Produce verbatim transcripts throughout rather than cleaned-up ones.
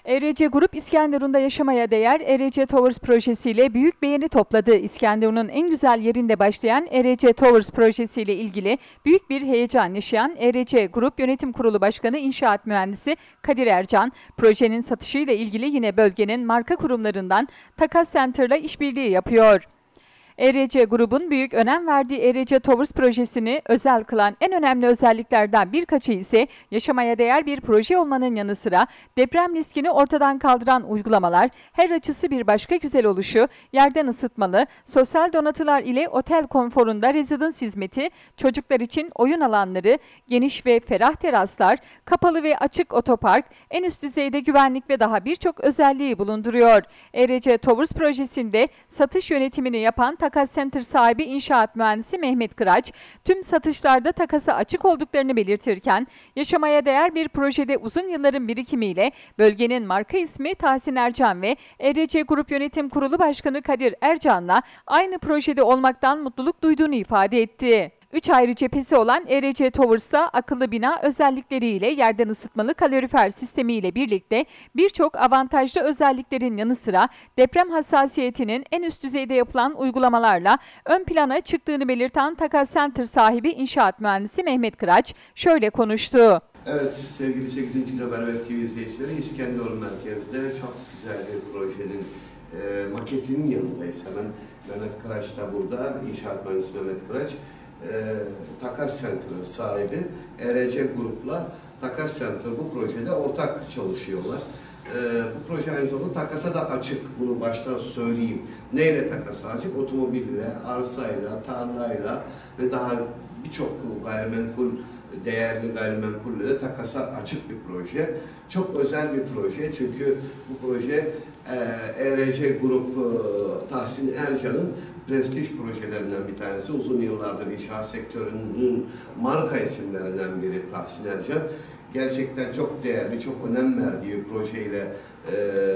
E R C Grup İskenderun'da yaşamaya değer E R C Towers projesiyle büyük beğeni topladı. İskenderun'un en güzel yerinde başlayan E R C Towers projesiyle ilgili büyük bir heyecan yaşayan E R C Grup Yönetim Kurulu Başkanı İnşaat Mühendisi Kadir Ercan, projenin satışıyla ilgili yine bölgenin marka kurumlarından Takas Center'la işbirliği yapıyor. E R C Grubun büyük önem verdiği E R C Towers projesini özel kılan en önemli özelliklerden birkaçı ise yaşamaya değer bir proje olmanın yanı sıra deprem riskini ortadan kaldıran uygulamalar, her açısı bir başka güzel oluşu, yerden ısıtmalı, sosyal donatılar ile otel konforunda rezidans hizmeti, çocuklar için oyun alanları, geniş ve ferah teraslar, kapalı ve açık otopark, en üst düzeyde güvenlik ve daha birçok özelliği bulunduruyor. E R C Towers projesinde satış yönetimini yapan Takas Center sahibi İnşaat Mühendisi Mehmet Kıraç, tüm satışlarda takasa açık olduklarını belirtirken, yaşamaya değer bir projede uzun yılların birikimiyle bölgenin marka ismi Tahsin Ercan ve E R C Grup Yönetim Kurulu Başkanı Kadir Ercan'la aynı projede olmaktan mutluluk duyduğunu ifade etti. Üç ayrı cephesi olan E R C Towers'ta akıllı bina özellikleriyle yerden ısıtmalı kalorifer sistemiyle birlikte birçok avantajlı özelliklerin yanı sıra deprem hassasiyetinin en üst düzeyde yapılan uygulamalarla ön plana çıktığını belirten Takas Center sahibi İnşaat Mühendisi Mehmet Kıraç şöyle konuştu. Evet sevgili sekizinci Haber ve T V izleyicileri, İskenderun merkezde çok güzel bir projenin e, maketinin yanındayız. Hemen Mehmet Kıraç da burada, İnşaat Mühendisi Mehmet Kıraç. E, Takas Center'ın sahibi, E R C Grup'la Takas Center bu projede ortak çalışıyorlar. E, bu proje aynı zamanda takasa da açık, bunu baştan söyleyeyim. Neyle takasa açık? Otomobille, arsayla, tarlayla ve daha birçok gayrimenkul, değerli gayrimenkullere takasa açık bir proje. Çok özel bir proje çünkü bu proje E R C Grup Tahsin Ercan'ın prestij projelerinden bir tanesi. Uzun yıllardır inşaat sektörünün marka isimlerinden biri Tahsin Ercan. Gerçekten çok değerli, çok önem verdiği bir projeyle e,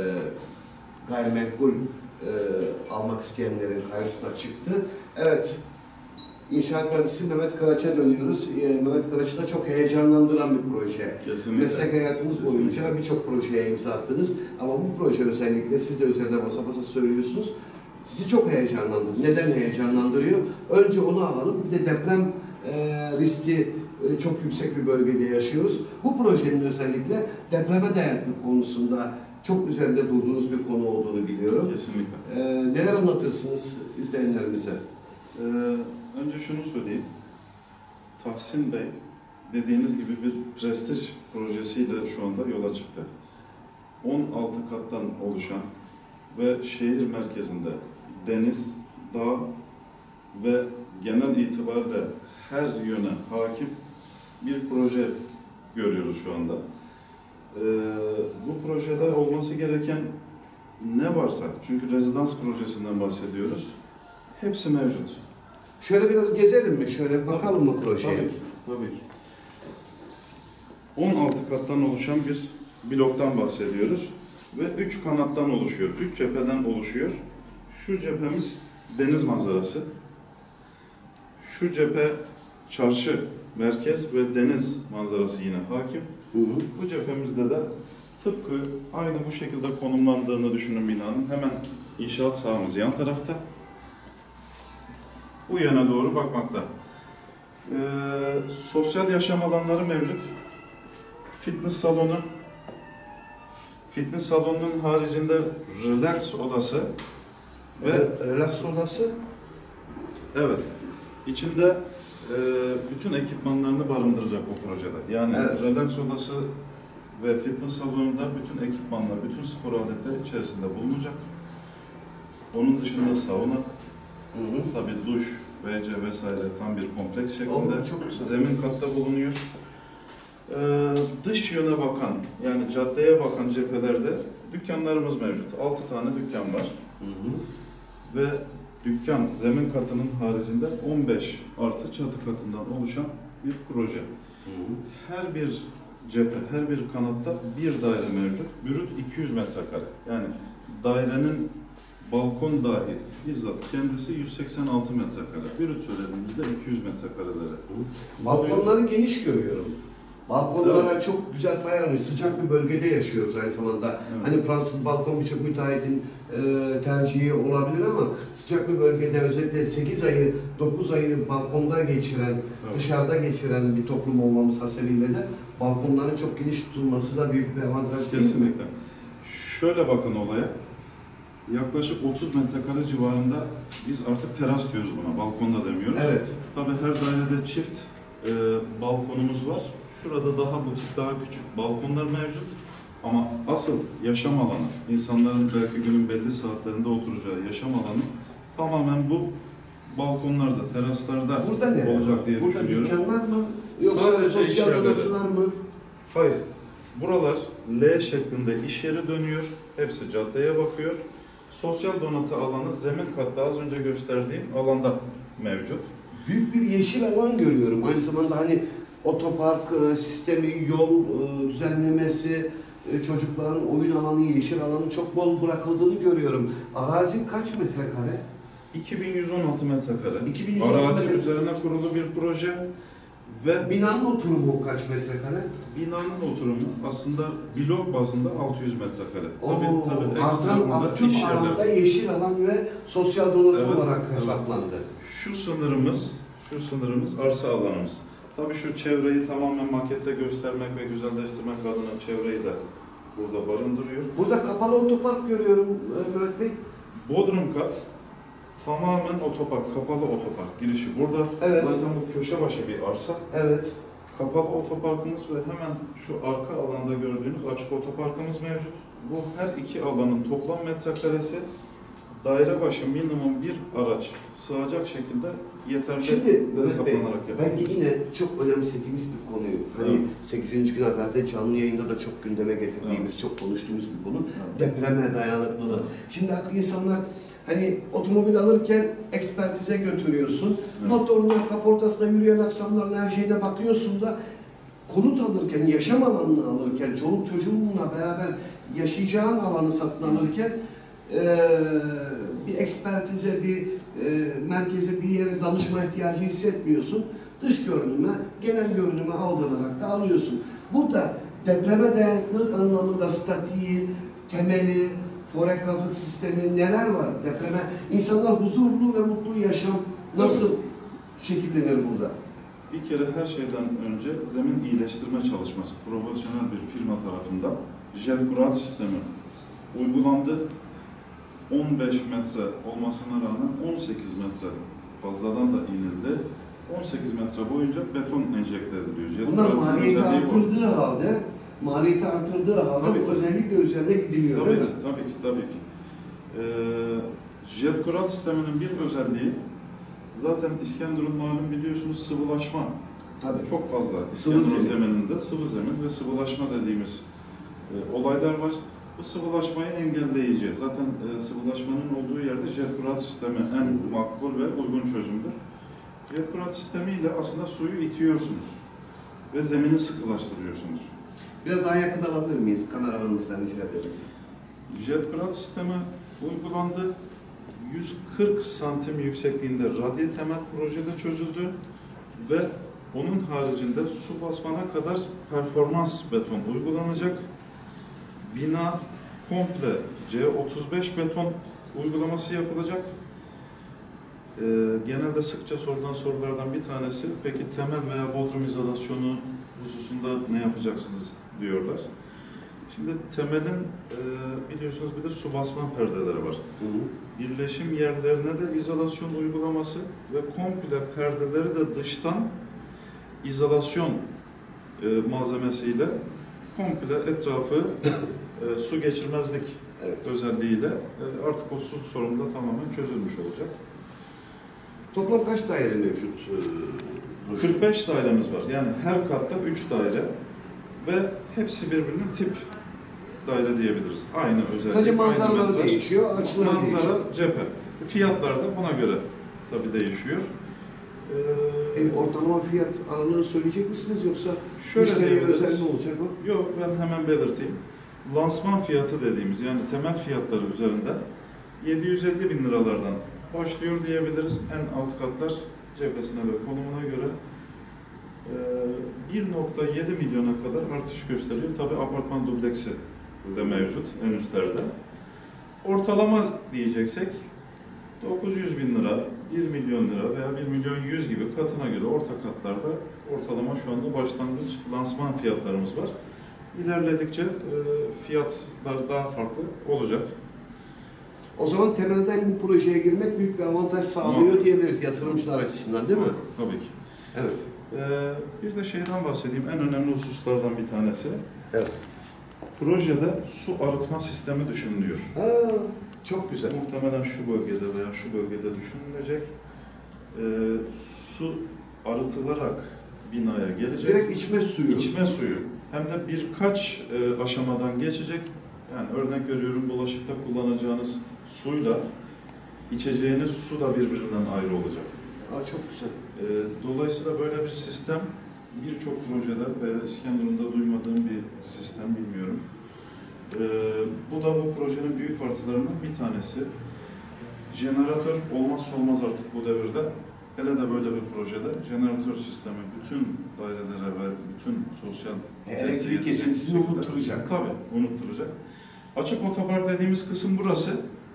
gayrimenkul e, almak isteyenlerin karşısına çıktı. Evet, İnşaat Mühendisi Mehmet Kıraç'a dönüyoruz. E, Mehmet Kıraç'ı da çok heyecanlandıran bir proje. Kesinlikle. Meslek hayatınız boyunca birçok projeye imza attınız. Ama bu proje özellikle siz de üzerine basa basa söylüyorsunuz. Sizi çok heyecanlandırıyor. Neden heyecanlandırıyor? Önce onu alalım. Bir de deprem e, riski e, çok yüksek bir bölgede yaşıyoruz. Bu projenin özellikle depreme dayanıklı konusunda çok üzerinde durduğunuz bir konu olduğunu biliyorum. Kesinlikle. E, neler anlatırsınız izleyenlerimize? Ee, önce şunu söyleyeyim. Tahsin Bey dediğiniz gibi bir prestij projesiyle şu anda yola çıktı. on altı kattan oluşan ve şehir merkezinde deniz, dağ ve genel itibariyle her yöne hakim bir proje görüyoruz şu anda. Ee, bu projede olması gereken ne varsa, çünkü rezidans projesinden bahsediyoruz, hepsi mevcut. Şöyle biraz gezelim mi? Şöyle bakalım mı projeye? Tabii ki, tabii ki. on altı kattan oluşan bir bloktan bahsediyoruz ve üç kanattan oluşuyor, üç cepheden oluşuyor. Şu cephemiz deniz manzarası, şu cephe çarşı, merkez ve deniz manzarası yine hakim. Hı hı. Bu cephemizde de tıpkı aynı bu şekilde konumlandığını düşünün binanın. Hemen inşaat sahamız yan tarafta. Bu yana doğru bakmakta. Ee, sosyal yaşam alanları mevcut. Fitness salonu. Fitness salonunun haricinde relax odası ve relax odası. Evet. İçinde e, bütün ekipmanlarını barındıracak bu projede. Yani evet. Relax odası ve fitness salonunda bütün ekipmanlar, bütün spor aletleri içerisinde bulunacak. Onun dışında sauna, hı hı. Tabii duş, V C vesaire tam bir kompleks şeklinde. Oo, zemin katta bulunuyor. Ee, dış yöne bakan, yani caddeye bakan cephelerde dükkanlarımız mevcut. altı tane dükkan var. Hı hı. Ve dükkan zemin katının haricinde on beş artı çatı katından oluşan bir proje. Hı hı. Her bir cephe, her bir kanatta bir daire mevcut. Brüt iki yüz metrekare. Yani dairenin balkon dahi bizzat kendisi yüz seksen altı metrekare. Brüt söylediğimizde iki yüz metrekareleri. Balkonları geniş görüyorum. Balkonlara Evet. çok güzel pay almış. Sıcak bir bölgede yaşıyoruz aynı zamanda. Evet. Hani Fransız balkon birçok müteahhitin e, tercihi olabilir ama sıcak bir bölgede özellikle sekiz ayı, dokuz ayı balkonda geçiren, Evet. dışarıda geçiren bir toplum olmamız hasebiyle de balkonların çok geniş tutulması da büyük bir avantaj değil mi? Kesinlikle. Şöyle bakın olaya. Yaklaşık otuz metrekare civarında biz artık teras diyoruz buna, balkonda demiyoruz. Evet. Tabii her dairede çift e, balkonumuz var. Şurada daha butik, daha küçük balkonlar mevcut. Ama asıl yaşam alanı, insanların belki günün belli saatlerinde oturacağı yaşam alanı tamamen bu balkonlarda, teraslarda Burada ne? olacak diye Burada düşünüyorum. dükkanlar mı? Yoksa Sadece iş sosyal yerleri. donatılar mı? Hayır. Buralar L şeklinde iş yeri dönüyor. Hepsi caddeye bakıyor. Sosyal donatı alanı zemin katta az önce gösterdiğim alanda mevcut. Büyük bir yeşil alan görüyorum. Aynı zamanda hani otopark e, sistemi, yol e, düzenlemesi, e, çocukların oyun alanı, yeşil alanı çok bol bırakıldığını görüyorum. Arazi kaç metrekare? iki bin yüz on altı metrekare. iki bin yüz on altı Arazi metrekare. üzerine kurulu bir proje ve Binanın oturumu kaç metrekare? binanın oturumu aslında blok bazında altı yüz metrekare. Oo, Tabii tabii artan, ekstreminde tüm iş alanda yerleri. yeşil alan ve sosyal donatı Evet, olarak evet. hesaplandı. Şu sınırımız, şu sınırımız arsa alanımız. Tabii şu çevreyi tamamen makette göstermek ve güzelleştirmek adına çevreyi de burada barındırıyor. Burada kapalı otopark görüyorum e, Mehmet Bey. Bodrum kat tamamen otopark, kapalı otopark girişi burada. Evet. Zaten bu köşe başı bir arsa. Evet. Kapalı otoparkımız ve hemen şu arka alanda gördüğünüz açık otoparkımız mevcut. Bu her iki alanın toplam metrekaresi daire başı minimum bir araç sığacak şekilde yeterli Şimdi Mehmet Bey, hesaplanarak ben yapılmış. yine çok önemsediğimiz bir konuyu, hani Evet. sekizinci gün haberde canlı yayında da çok gündeme getirdiğimiz, Evet. çok konuştuğumuz bir konu, Evet. depreme dayanıklılığı. Evet. Şimdi artık insanlar hani otomobil alırken ekspertize götürüyorsun, Evet. motoruna, kaportasına, yürüyen aksamlarına, her şeyine bakıyorsun da konut alırken, yaşam alanını alırken, çoluk çocuğunla beraber yaşayacağın alanı satın alırken eee, bir ekspertize, bir e, merkeze, bir yere danışma ihtiyacı hissetmiyorsun. Dış görünüme, genel görünüme aldırarak da alıyorsun. Burada depreme dayanıklılık anlamında statiği, temeli, fore kazık sistemi neler var? Depreme, insanlar huzurlu ve mutlu yaşam nasıl şekillenir burada? Bir kere her şeyden önce zemin iyileştirme çalışması profesyonel bir firma tarafından JetGuard sistemi uygulandı. on beş metre olmasına rağmen on sekiz metre fazladan da inildi. on sekiz metre boyunca beton enjekte ediliyor. Bunlar JetGuard'ın maliyeti özelliği bu. artırdığı halde, maliyeti artırdığı halde Tabii bu ki. özellikle üzerine gidiliyor Tabii değil ki, mi? tabii ki, tabii ki. Ee, JetGuard sisteminin bir özelliği zaten İskenderun malum biliyorsunuz sıvılaşma Tabii. çok fazla. Sıvı İskenderun zemin. zemininde sıvı zemin ve sıvılaşma dediğimiz e, olaylar var. Bu sıvılaşmayı engelleyici. Zaten e, sıvılaşmanın olduğu yerde JetGuard sistemi en makbul ve uygun çözümdür. JetGuard sistemiyle aslında suyu itiyorsunuz ve zemini sıkılaştırıyorsunuz. Biraz daha yakın alabilir miyiz kameramanımızdan rica ederim? JetGuard sistemi uygulandı. yüz kırk santim yüksekliğinde radye temel projede çözüldü ve onun haricinde su basmana kadar performans beton uygulanacak. Bina komple C otuz beş beton uygulaması yapılacak. Ee, genelde sıkça sorulan sorulardan bir tanesi, peki temel veya bodrum izolasyonu hususunda ne yapacaksınız diyorlar. Şimdi temelin e, biliyorsunuz bir de su basma perdeleri var. Hı hı. Birleşim yerlerine de izolasyon uygulaması ve komple perdeleri de dıştan izolasyon e, malzemesiyle komple etrafı e, su geçirmezlik Evet. özelliğiyle e, artık o su sorunu da tamamen çözülmüş olacak. Toplam kaç daire mevcut? e, kırk beş dairemiz var. Yani her katta üç daire ve hepsi birbirinin tip daire diyebiliriz. Aynı özellik, Sadece aynı manzaraları metraj. değişiyor, açıları değişiyor. Manzara, cephe. Fiyatlar da buna göre tabii değişiyor. Ee, E, ortalama fiyat aralığını söyleyecek misiniz yoksa şöyle müşteriye diyebiliriz. özel mi olacak o? Yok, ben hemen belirteyim. Lansman fiyatı dediğimiz yani temel fiyatları üzerinden yedi yüz elli bin liralardan başlıyor diyebiliriz. En alt katlar cephesine ve konumuna göre. Ee, bir nokta yedi milyona kadar artış gösteriyor. Tabii apartman dubleksi de mevcut en üstlerde. Ortalama diyeceksek dokuz yüz bin lira, bir milyon lira veya bir milyon yüz gibi katına göre orta katlarda ortalama şu anda başlangıç lansman fiyatlarımız var. İlerledikçe e, fiyatlar daha farklı olacak. O zaman temelden bu projeye girmek büyük bir avantaj sağlıyor Ama, diyebiliriz yatırımcılar açısından, değil mi? Tabii ki. Evet. Ee, bir de şeyden bahsedeyim, en önemli hususlardan bir tanesi. Evet. Projede su arıtma sistemi düşünülüyor. Ha, çok güzel. Muhtemelen şu bölgede veya şu bölgede düşünülecek. Ee, su arıtılarak binaya gelecek. Direkt içme suyu. İçme suyu. Hem de birkaç e, aşamadan geçecek. Yani örnek veriyorum, bulaşıkta kullanacağınız suyla içeceğiniz su da birbirinden ayrı olacak. Aa, çok güzel. E, dolayısıyla böyle bir sistem birçok projede ve İskenderun'da duymadığım bir sistem, bilmiyorum. E, bu da bu projenin büyük artılarından bir tanesi. Jeneratör olmazsa olmaz artık bu devirde. Hele de böyle bir projede jeneratör sistemi bütün dairelere ve bütün sosyal elektrik kesintisini unutturacak. Tabii, unutturacak. Açık otopark dediğimiz kısım burası.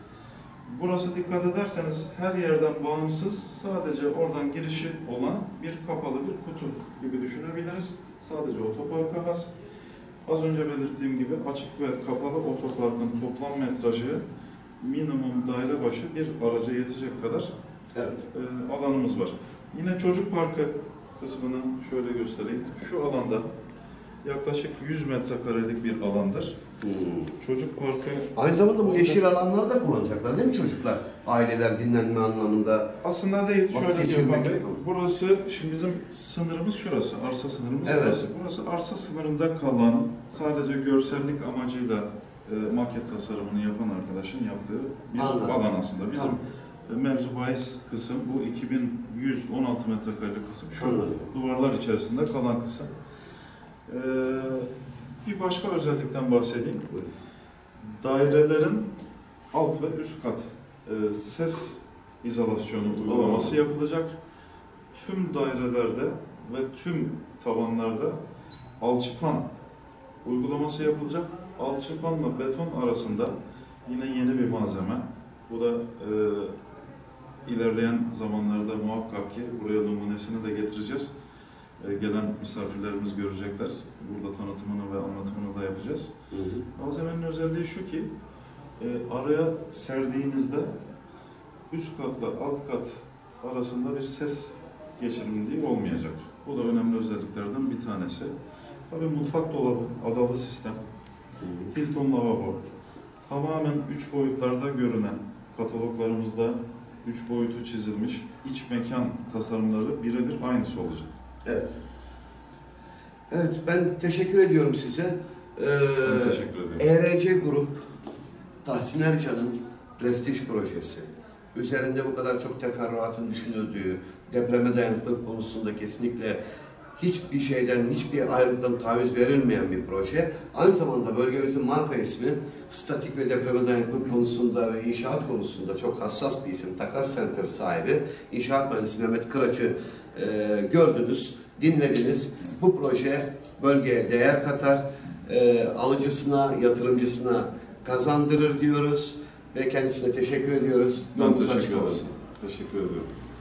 Burası, dikkat ederseniz, her yerden bağımsız, sadece oradan girişi olan bir kapalı bir kutu gibi düşünebiliriz. Sadece otoparka has. Az önce belirttiğim gibi açık ve kapalı otoparkın toplam metrajı minimum daire başı bir araca yetecek kadar evet. e, alanımız var. Yine çocuk parkı kısmını şöyle göstereyim. Şu alanda yaklaşık yüz metrekarelik bir alandır. Hmm. Çocuk parkı... Aynı zamanda bu yeşil alanları da kullanacaklar değil mi çocuklar? Aileler dinlenme anlamında. Aslında değil, şöyle Vakit diyor Bey. geçirmek. Burası, şimdi bizim sınırımız şurası, arsa sınırımız Evet. burası. Burası arsa sınırında kalan, sadece görsellik amacıyla e, maket tasarımını yapan arkadaşın yaptığı bir Anladım. alan aslında. Bizim Tamam. mevzu bahis kısım, bu iki bin yüz on altı metrekarelik kısım, şu Anladım. duvarlar içerisinde kalan kısım. Ee, bir başka özellikten bahsedeyim. Buyurun. Dairelerin alt ve üst kat e, ses izolasyonu uygulaması yapılacak. Tüm dairelerde ve tüm tavanlarda alçıpan uygulaması yapılacak. Alçıpanla beton arasında yine yeni bir malzeme. Bu da e, ilerleyen zamanlarda muhakkak ki buraya numunesini de getireceğiz. E, gelen misafirlerimiz görecekler. Burada tanıtımını ve anlatımını da yapacağız. Hı hı. Malzemenin özelliği şu ki, e, araya serdiğinizde üst katla alt kat arasında bir ses geçirimliği olmayacak. Bu da önemli özelliklerden bir tanesi. Tabii mutfak dolabı, adalı sistem, Hilton lavabo, tamamen üç boyutlarda görünen, kataloglarımızda üç boyutu çizilmiş iç mekan tasarımları birebir aynısı olacak. Evet. Evet, ben teşekkür ediyorum size. Ee, Ben teşekkür ediyorum. E R C Grup, Tahsin Ercan'ın prestij projesi. Üzerinde bu kadar çok teferruatın düşünüldüğü, depreme dayanıklılık konusunda kesinlikle hiçbir şeyden, hiçbir ayrıntıdan taviz verilmeyen bir proje. Aynı zamanda bölgemizin marka ismi, statik ve depreme dayanıklılık konusunda ve inşaat konusunda çok hassas bir isim. Takas Center sahibi, inşaat mühendisi Mehmet Kıraç'ı e, gördünüz, dinlediniz. Bu proje bölgeye değer katar, e, alıcısına, yatırımcısına kazandırır diyoruz ve kendisine teşekkür ediyoruz. Ben Yolunuz teşekkür açık ederim. olsun. Teşekkür ediyorum.